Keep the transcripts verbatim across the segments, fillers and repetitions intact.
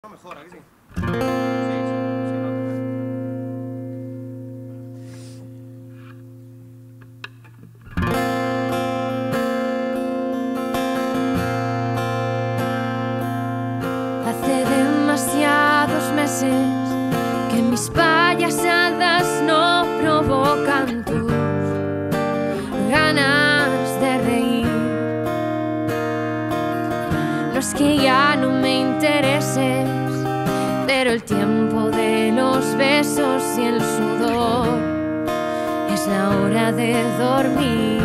No, mejor, ¿a que sí? Sí, sí, se nota. Hace demasiados meses que mis payasadas no provocan tus ganas de reír. No es que ya no me intereses, pero el tiempo de los besos y el sudor es la hora de dormir.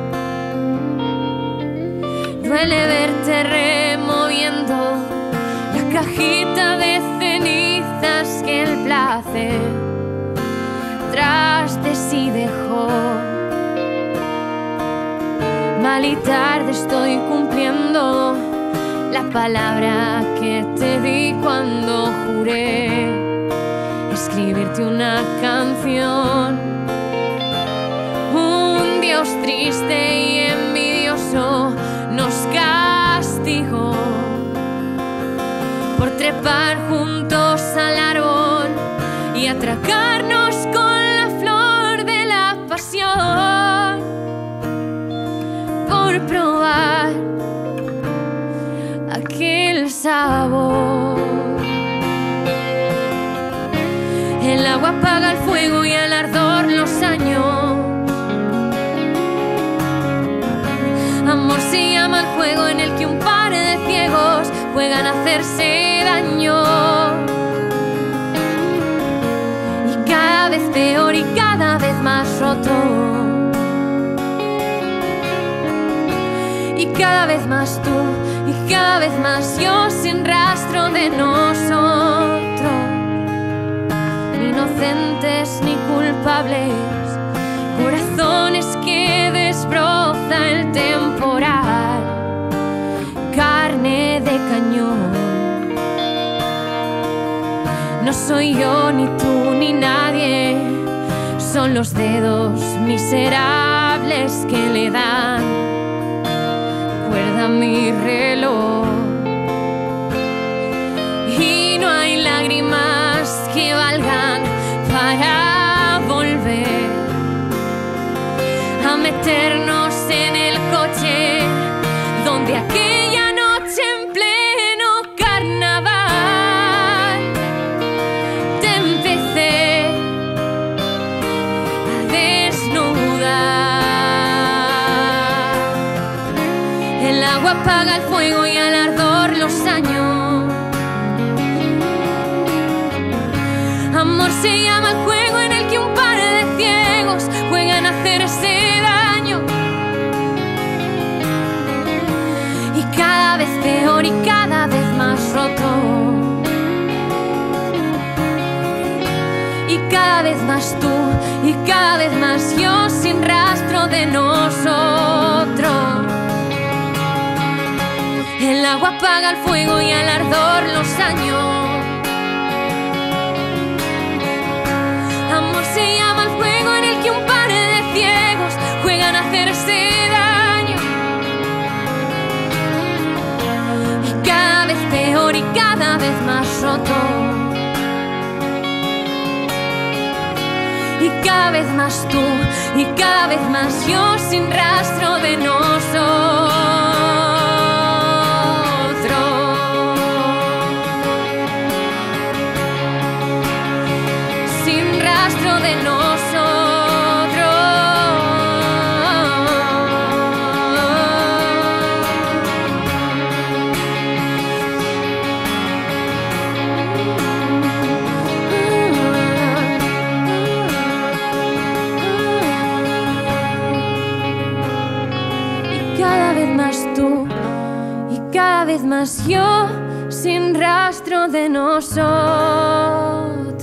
Duele verte removiendo la cajita de cenizas que el placer tras de sí dejó. Mal y tarde estoy cumpliendo la palabra que te di cuando juré escribirte una canción. Un Dios triste y envidioso nos castigó por trepar juntos al árbol y atracarnos con la flor de la pasión, por probar aquel sabor. El agua apaga el fuego y al ardor los años. Amor se llama el juego en el que un par de ciegos juegan a hacerse daño. Y cada vez peor y cada vez más roto. Y cada vez más tú, y cada vez más yo, sin rastro de nosotros, ni inocentes ni culpables, corazones que desbroza el temporal, carne de cañón. No soy yo, ni tú, ni nadie, son los dedos miserables que le dan cuerda a mi reloj. Y no hay lágrimas que valgan para volver a meternos en el coche donde aquella noche en pleno carnaval te empecé a desnudar. El agua apaga el fuego y al ardor los años. Amor se llama el juego en el que un par de ciegos juegan a hacerse daño. Y cada vez peor y cada vez más roto. Y cada vez más tú, y cada vez más yo, sin rastro de nosotros. El agua apaga el fuego y al ardor los años. Amor se llama el juego en el que un par de ciegos juegan a hacerse daño. Y cada vez peor y cada vez más roto. Y cada vez más tú, y cada vez más yo, sin rastro de nosotros. Sin rastro de nosotros. Y cada vez más tú, y cada vez más yo, sin rastro de nosotros.